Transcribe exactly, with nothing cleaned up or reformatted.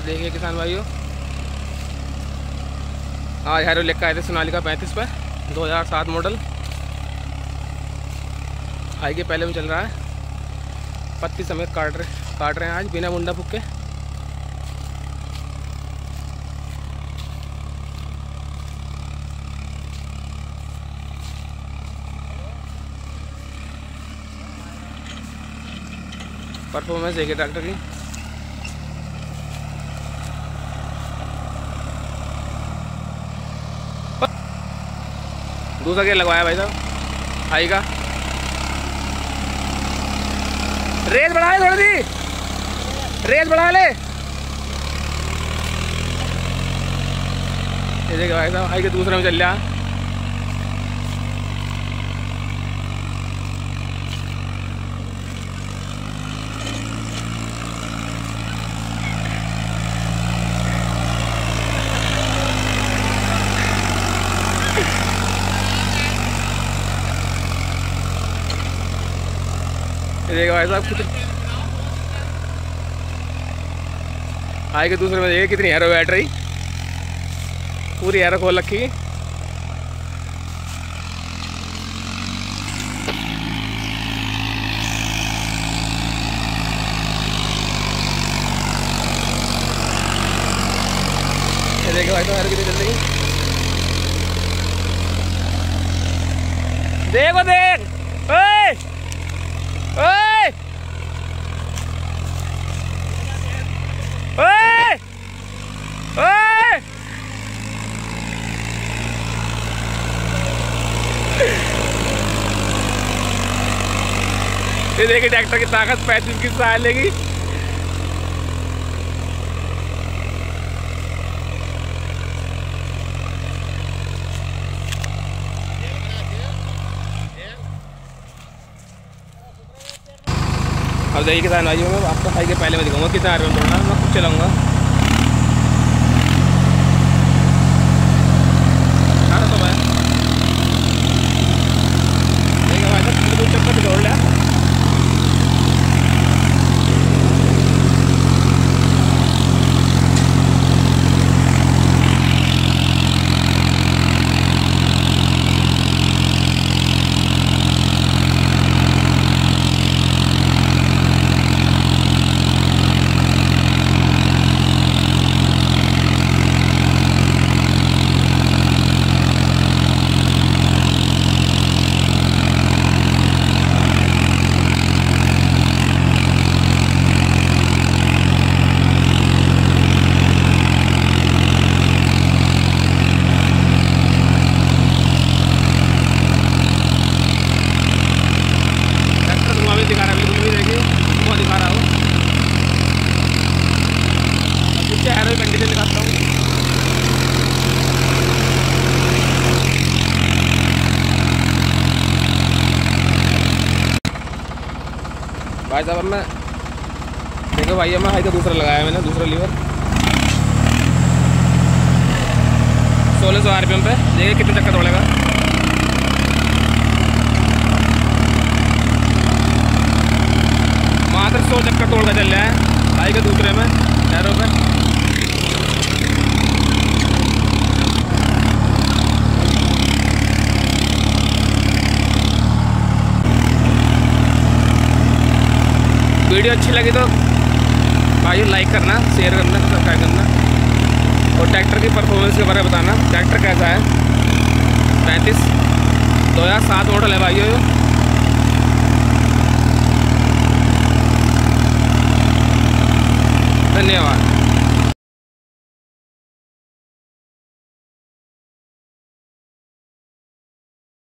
देखिए किसान भाइयों, आज हैरो लेकर आए थे सोनालिका पैंतीस पर, दो हज़ार सात मॉडल। हाई के पहले में चल रहा है, पत्ती समेत काट रहे काट रहे हैं आज बिना मुंडा फूके। परफॉर्मेंस देखिए ट्रैक्टर की। दूसरा गियर लगवाया भाई साहब हाई का। रेस बढ़ा ले थोड़ी सी, रेस बढ़ा ले। ये देखिए भाई साहब हाई के दूसरे में चल रहा। देखिए भाई साहब कुछ हाई के दूसरे में देखिए कितनी एरो बैटरी, पूरी एरो खोल रखी। ये देखिए भाई साहब एरो कितनी चल रही है, देखो देख। ओए ओए ओए ओए ये देखिए ट्रैक्टर की ताकत पैंतीस की सहाय लेगी। अब देखिए किसान भाइयों में आपको हाई के पहले में दिखाऊंगा कितना आर पी एम चल रहा है। मैं खुद चलाऊंगा। हाँ तो भाई देखिए भाई साहब दो चक्कर दौड़ लिया। दिखा रहा है बिल्कुल भी, देखिए वो दिखा रहा हूँ। पीछे एरो की कंडीशन दिखाता हूँ। भाई साहब मैं देखो भाई मैं हाई का दूसरा लगाया मैंने, दूसरा लीवर सोलह सौ आर पी एम पे। देखिए कितने चक्कर दौड़ेगा। मात्र सौ चक्कर तोड़ का चल रहा है हाई के दूसरे में एरो पे। वीडियो अच्छी लगी तो भाई लाइक करना, शेयर करना, सब्सक्राइब करना और ट्रैक्टर की परफॉर्मेंस के बारे में बताना ट्रैक्टर कैसा है। पैंतीस दो हज़ार सात मॉडल है भाइयों। धन्यवाद।